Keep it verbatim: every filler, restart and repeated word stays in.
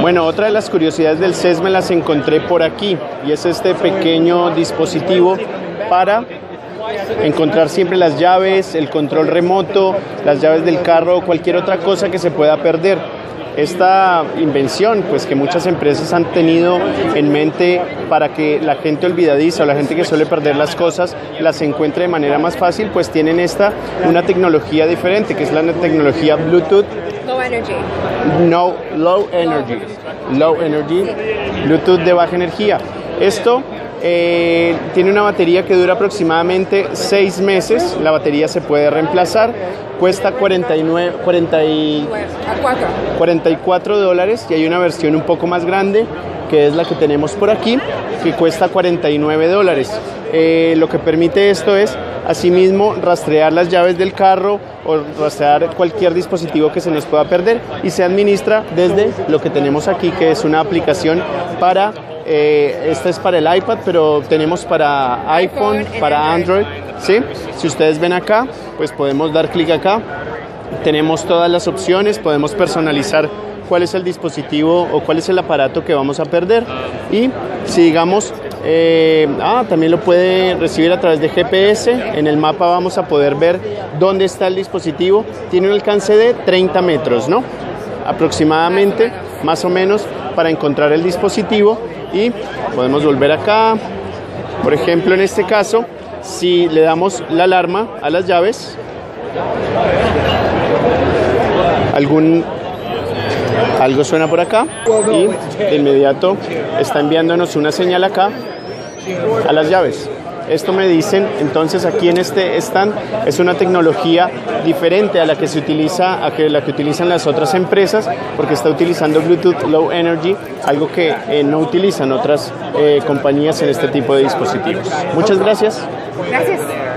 Bueno, otra de las curiosidades del C E S me las encontré por aquí y es este pequeño dispositivo para encontrar siempre las llaves, el control remoto, las llaves del carro o cualquier otra cosa que se pueda perder. Esta invención, pues que muchas empresas han tenido en mente para que la gente olvidadiza o la gente que suele perder las cosas las encuentre de manera más fácil, pues tienen esta, una tecnología diferente, que es la tecnología Bluetooth. Low energy. No, low energy. Low energy, Bluetooth de baja energía. Esto eh, tiene una batería que dura aproximadamente seis meses. La batería se puede reemplazar. Cuesta cuarenta y nueve, cuarenta y cuatro dólares y hay una versión un poco más grande que es la que tenemos por aquí, que cuesta cuarenta y nueve dólares. Eh, lo que permite esto es asimismo rastrear las llaves del carro o rastrear cualquier dispositivo que se nos pueda perder y se administra desde lo que tenemos aquí, que es una aplicación para, eh, esta es para el iPad, pero tenemos para iPhone, iPhone para Android, ¿sí? Si ustedes ven acá, pues podemos dar clic acá, tenemos todas las opciones, podemos personalizar cuál es el dispositivo o cuál es el aparato que vamos a perder y si digamos eh, ah, también lo puede recibir a través de G P S. En el mapa vamos a poder ver dónde está el dispositivo. Tiene un alcance de treinta metros, ¿no? Aproximadamente, más o menos, para encontrar el dispositivo y podemos volver acá. Por ejemplo, en este caso, si le damos la alarma a las llaves, algún algo suena por acá y de inmediato está enviándonos una señal acá a las llaves. Esto me dicen, entonces aquí en este stand es una tecnología diferente a la que se utiliza, a que la que utilizan las otras empresas, porque está utilizando Bluetooth Low Energy, algo que eh, no utilizan otras eh, compañías en este tipo de dispositivos. Muchas gracias. Gracias.